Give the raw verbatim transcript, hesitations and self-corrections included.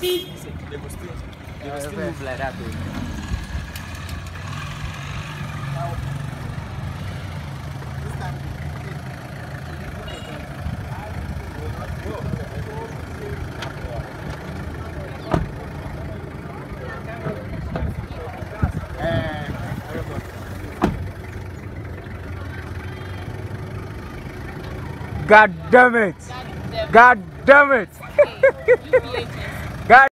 They will still, they will still move like that, though. God damn it! God damn it! God damn it! God